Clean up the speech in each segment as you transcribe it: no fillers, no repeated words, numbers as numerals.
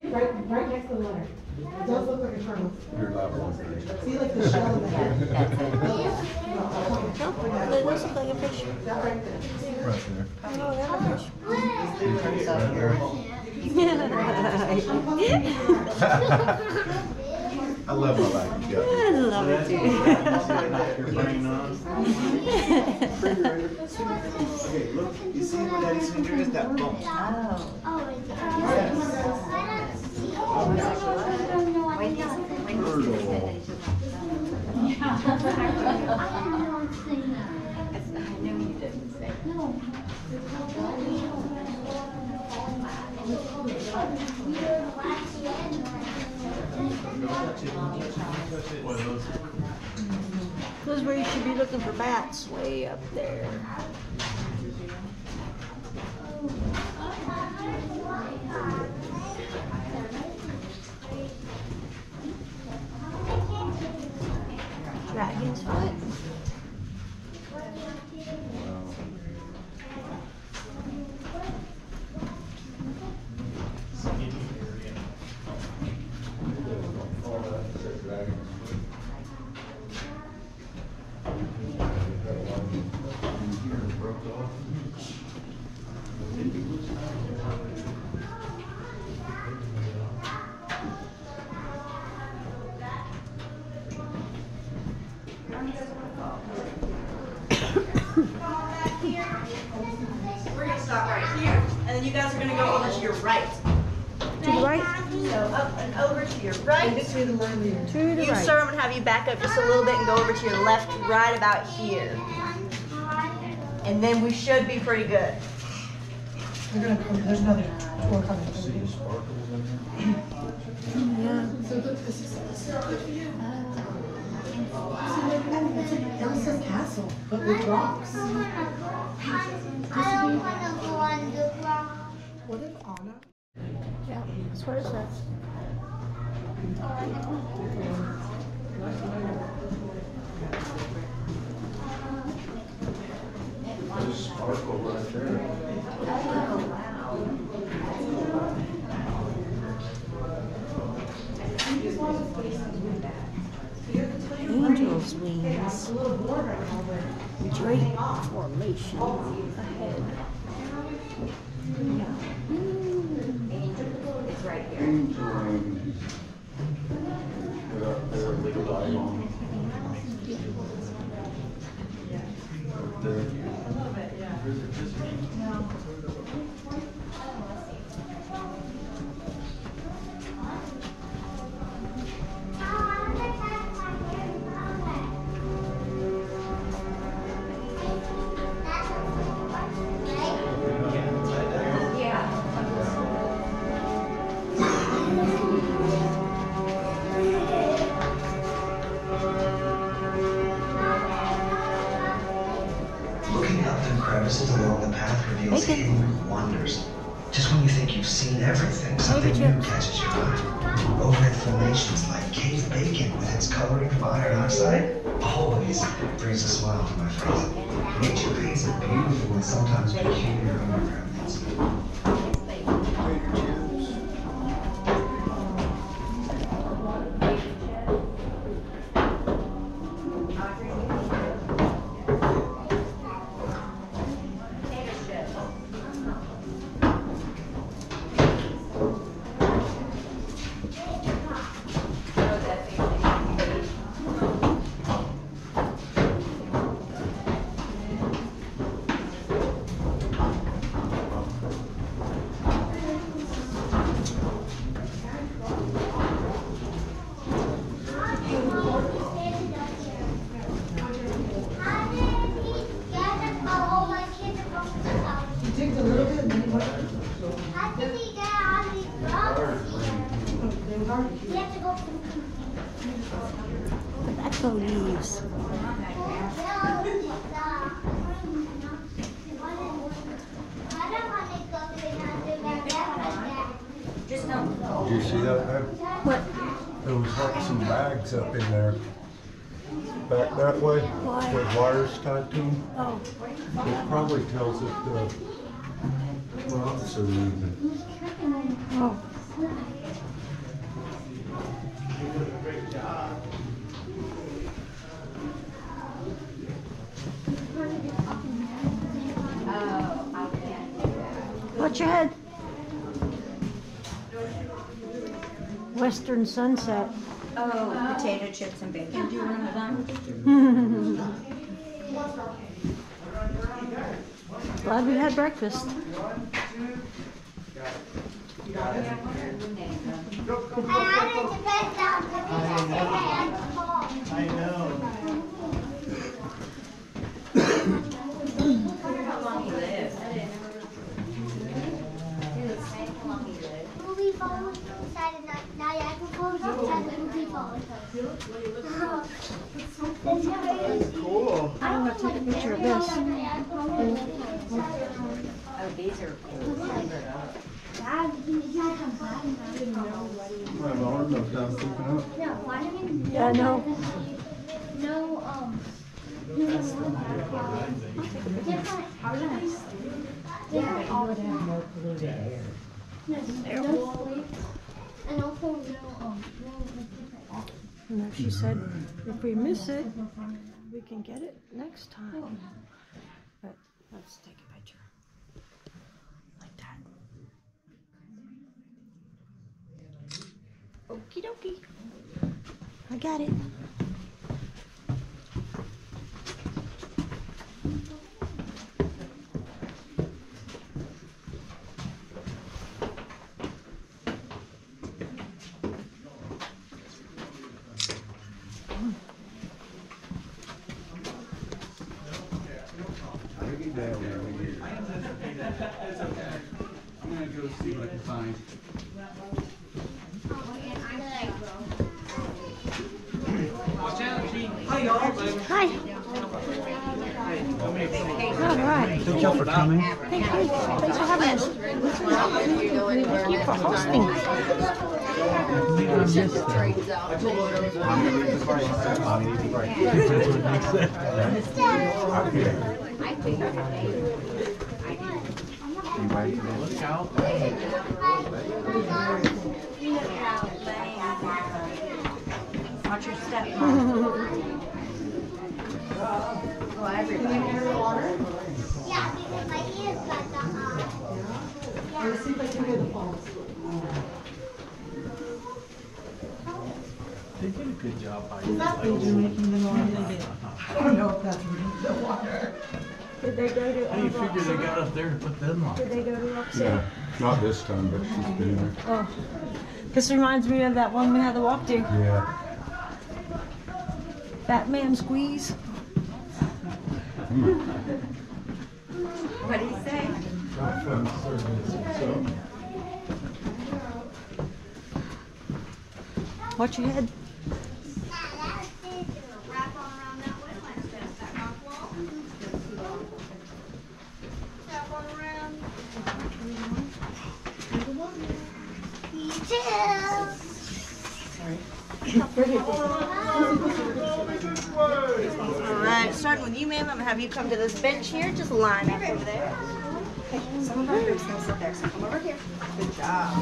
Right next to the letter. It does look like a kernel. Your lap one. See, like the shell in the head. It looks like a fish. That right there. Right there. Oh, that's a fish. I love my life. You I love it too. Your brain on. Okay, look. You see where Daddy's finger is? That bump. This is where you should be looking for bats, way up there. Dragon's foot. We're gonna stop right here, and then you guys are gonna go over to your right. To the right? So up and over to your right. To the You, right. sir, I'm gonna have you back up just a little bit and go over to your left, right about here. And then we should be pretty good. They're gonna come. There's another tour coming. Yeah. So look, this is so good for you. It's like Elsa's castle, but with rocks. I don't want to go on the rock. What if Anna? Yeah, that's what it says. There's sparkle right there. Angel's wings. Drake formation ahead. It's right here. Angel wings. Get up there, legal dive on. Up there. Looking up through crevices along the path reveals hidden wonders. Just when you think you've seen everything, something new catches your eye. Overhead formations like cave bacon with its coloring of iron oxide always brings a smile to my face. Nature paints a beautiful and sometimes peculiar underground landscape. Digged a little bit and then he went. How did he get all these rocks here? They were hard. You have to go from Tobacco leaves. Did you see that there? What? There was like some bags up in there. Back that way, Why? with wires tied to them. Oh. It probably tells it the rocks are moving. Oh. Watch your head. Western sunset. Oh, potato chips and bacon. Do you want them? Glad we had breakfast. I know. How long he lives. Movie phone decided now I can close outside the movie phone. Cool. I'm gonna take a picture of this. Oh, these are cool. My alarm goes down sleeping up. No, why didn't Yeah, no. no and also And then she said, if we miss it, we can get it next time. But let's take a picture. Like that. Okie dokie. I got it. I'm gonna go see what I can find. Watch out, Gene. Hi, y'all. Hi. All right. Thank you for coming. Thank you. Thanks for having us. Thank you for hosting. Look out. Watch your step. Well, everybody. yeah, because my ears got the Let's see if I can hear the phones. They did a good job by That means you're making the noise they did. I don't know if that's really the water. Did they go to How do you figure they got up there to put them on? Did they go to upstairs? Yeah, not this time, but she's been there. Oh. This reminds me of that one we had to walk to. Yeah. Batman squeeze. What did he say? Watch your head. Alright, starting with you, ma'am. I'm gonna have you come to this bench here. Just line up over there. Okay, some of our groups gonna sit there, so come over here. Good job.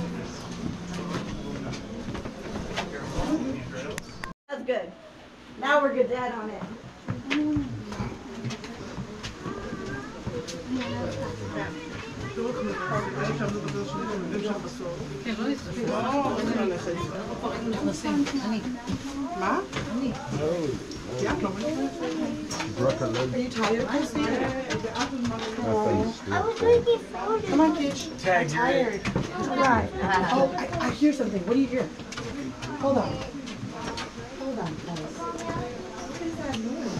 That's good. Now we're good to head on it. Are you tired, Christine? I was looking forward to Come on, kids. Tag, you're in. Tired. Right. Oh, I hear something. What do you hear? Hold on. Hold on, Alice. What is that noise?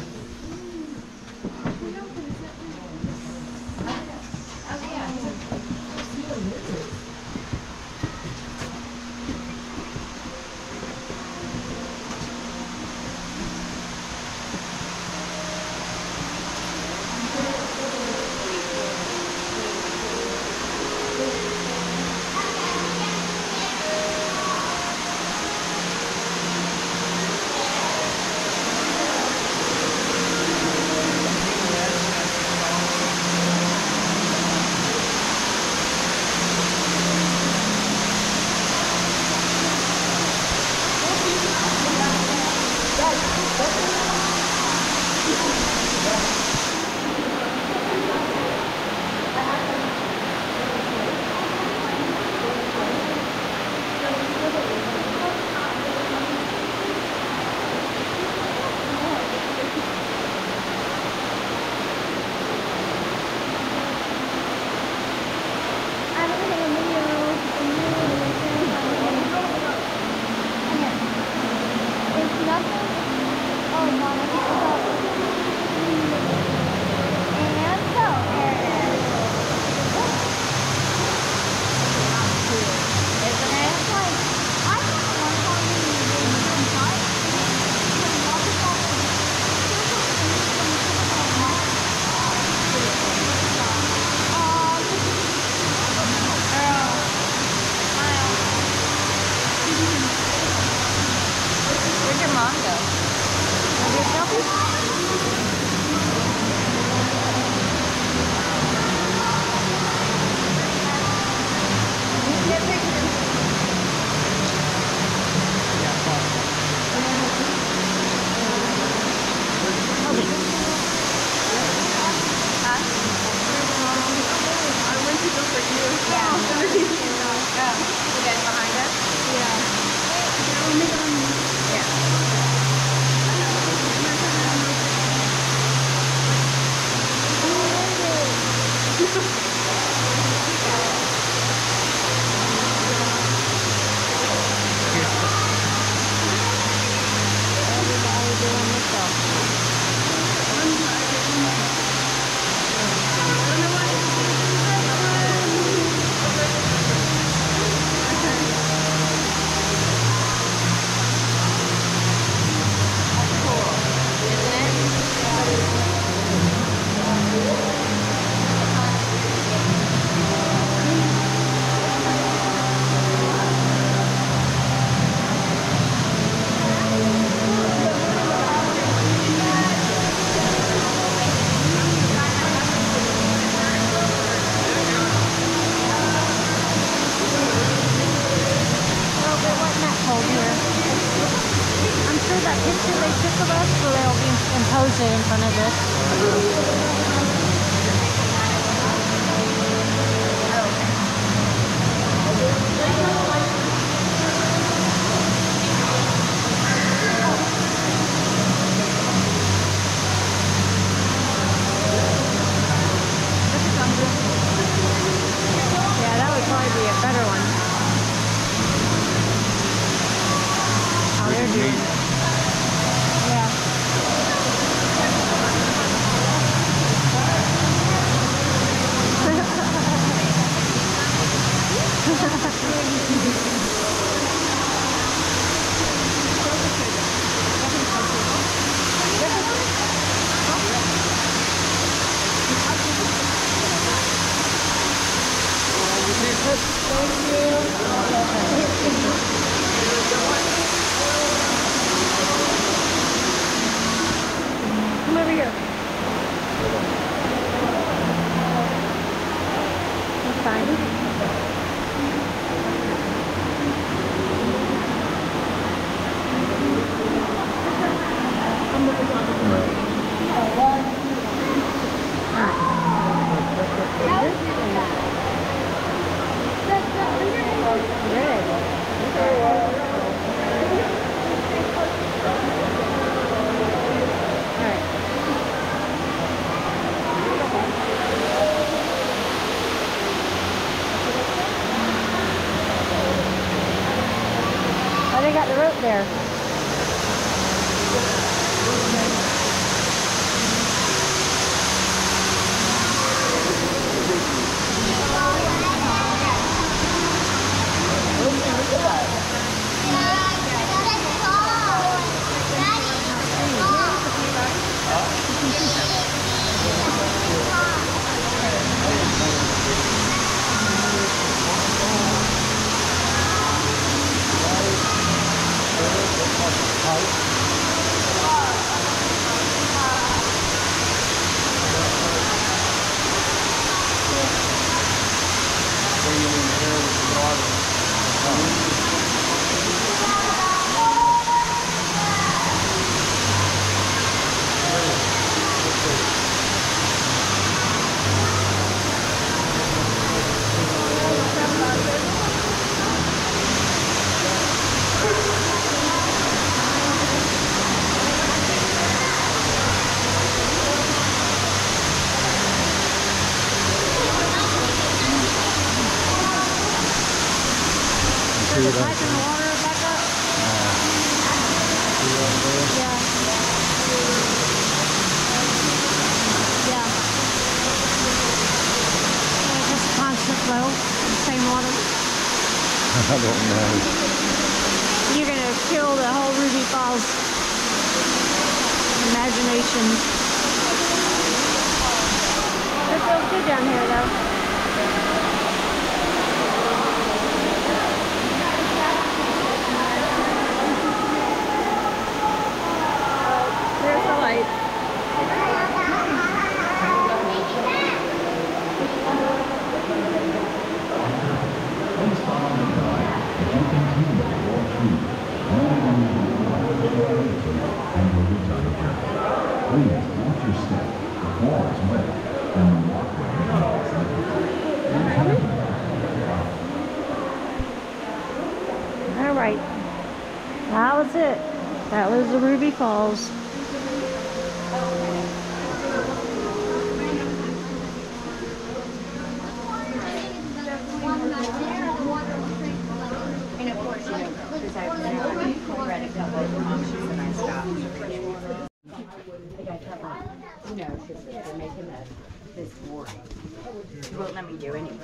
Everybody doing the selfie. Well, there wasn't that cold here. I'm sure that picture they took of us will be imposed in front of this. Yeah, that would probably be a better one. Oh, they're doing it. Yeah. Come over here. That's fine. Oh, they got the rope there. Turn the pipe in the water back up. Yeah. Yeah. Just constant flow, same water. I don't know. You're gonna kill the whole Ruby Falls imagination. It feels good down here though. There's the light. All right, that was it. That was the Ruby Falls. time we do anyway.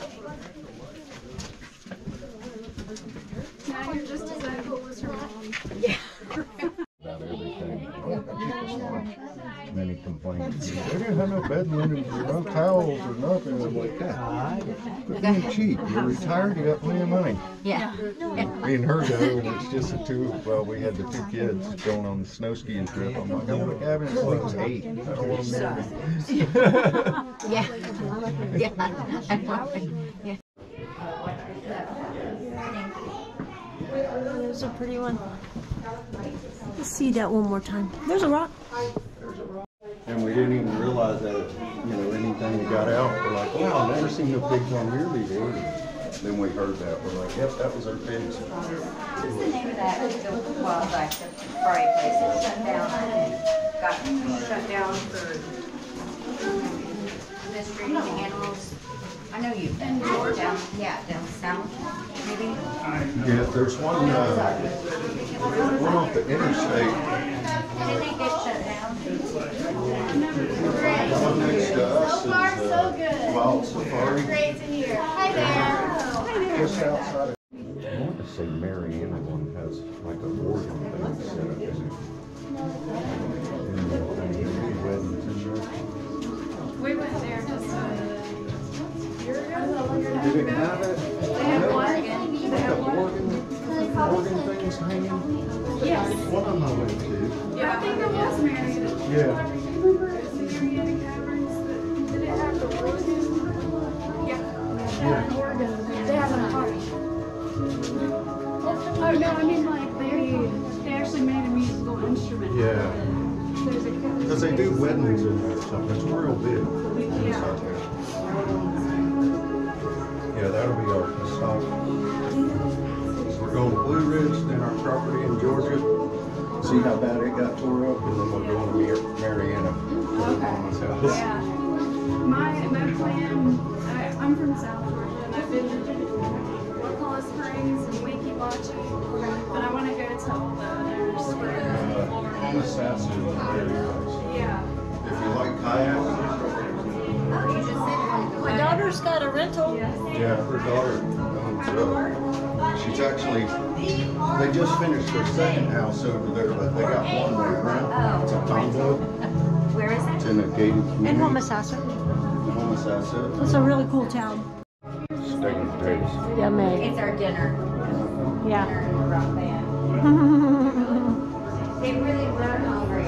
Now you're just as vocal as her mom. Yeah. About everything. Many complaints. They didn't have no bed linens or no towels or nothing. I'm like, but being cheap. You're retired, you got plenty of money. Yeah. Me and her go, and it's just the two. Well, we had the two kids going on the snow skiing trip. I'm like, I want a cabin that sleeps 8. I don't want them there. Yeah. Yeah. There's a pretty one. Let's see that one more time. There's a rock. And we didn't even realize that, anything that got out, we're like, wow, I've never seen no pigs on here before. Then we heard that. We're like, yep, that was our pigs. What's the name of that, the wildlife safari place that shut down, got shut down for mistreating the animals? I know you've been down, down south, maybe? Yeah, there's one off the interstate. Did they get shut down? One next to us is Wild Safari. Great to hear. Hi there. Just outside of... I want to say Mariana one has like a organ thing set up in it. We went there just a year ago. Did it have it? They have what? They have what? Organ things hanging? Yes. One of them I went to. Yeah, I think it was Marietta. Yeah. Remember, it's the Marietta Caverns that did it have the organ? Yeah. Organ. They have a party. Oh no, I mean like they actually made a musical instrument. Yeah. There's a Because they do weddings in there or something. It's real big. Yeah. Yeah, that'll be our stop. We're going to Blue Ridge, then our property in Georgia. See how bad it got tore up, and then we'll go to Mariana. Okay. Yeah. My plan, I'm from South Georgia, and I've been to Wakulla Springs and Weeki but I want to go to all the other springs in Florida. Homosassa is very nice. Yeah. If you like kayaking. My daughter's got a rental. Yeah, her daughter owns up. She's actually, they just finished their second house over there, but they got one more around. It's a condo. Where is It's it? in a gated community. In Homosassa. Homosassa. It's a really cool town. Steak and potatoes. Yeah, May. It's our dinner. Yeah. Dinner in the rock band. They really run over